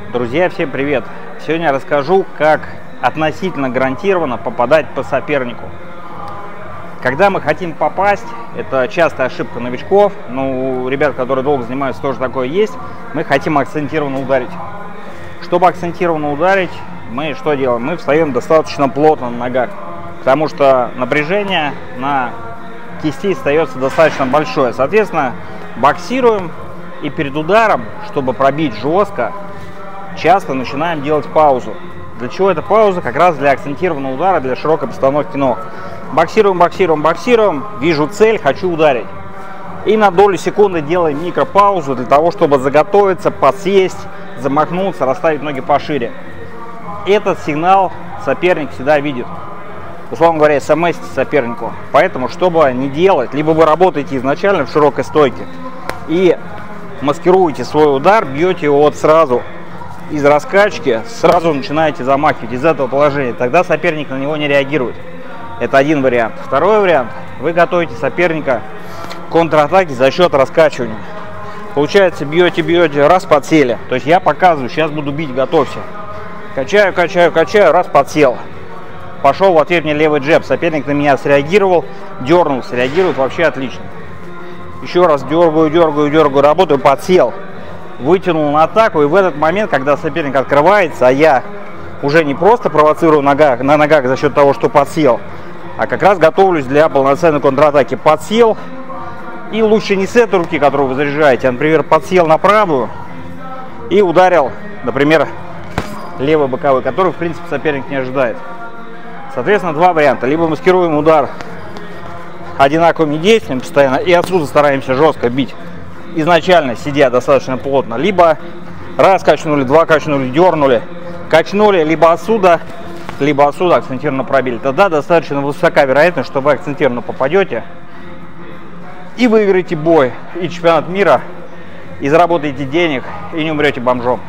Друзья, всем привет! Сегодня я расскажу, как относительно гарантированно попадать по сопернику. Когда мы хотим попасть, это частая ошибка новичков, но у ребят, которые долго занимаются, тоже такое есть, мы хотим акцентированно ударить. Чтобы акцентированно ударить, мы что делаем? Мы встаем достаточно плотно на ногах, потому что напряжение на кисти остается достаточно большое. Соответственно, боксируем и перед ударом, чтобы пробить жестко, часто начинаем делать паузу. Для чего эта пауза? Как раз для акцентированного удара, для широкой постановки ног. Боксируем, боксируем, боксируем, вижу цель, хочу ударить. И на долю секунды делаем микропаузу для того, чтобы заготовиться, подсесть, замахнуться, расставить ноги пошире. Этот сигнал соперник всегда видит. Условно говоря, смс-ите сопернику. Поэтому, чтобы не делать, либо вы работаете изначально в широкой стойке и маскируете свой удар, бьете его вот сразу из раскачки, сразу начинаете замахивать из этого положения. Тогда соперник на него не реагирует. Это один вариант. Второй вариант. Вы готовите соперника к контратаке за счет раскачивания. Получается, бьете, раз, подсели. То есть я показываю, сейчас буду бить, готовься. Качаю, качаю, качаю, раз, подсел. Пошел в ответ мне левый джеб. Соперник на меня среагировал, дернулся, реагирует вообще отлично. Еще раз дергаю, дергаю, дергаю, работаю, подсел. Вытянул на атаку, и в этот момент, когда соперник открывается, а я уже не просто провоцирую на ногах за счет того, что подсел, а как раз готовлюсь для полноценной контратаки. Подсел, и лучше не с этой руки, которую вы заряжаете, а, например, подсел на правую и ударил, например, левый боковой, который, в принципе, соперник не ожидает. Соответственно, два варианта. Либо маскируем удар одинаковыми действиями постоянно и отсюда стараемся жестко бить, изначально сидя достаточно плотно, либо раз качнули, два качнули, дернули, качнули, либо отсюда акцентированно пробили. Тогда достаточно высока вероятность, что вы акцентированно попадете и выиграете бой и чемпионат мира, и заработаете денег, и не умрете бомжом.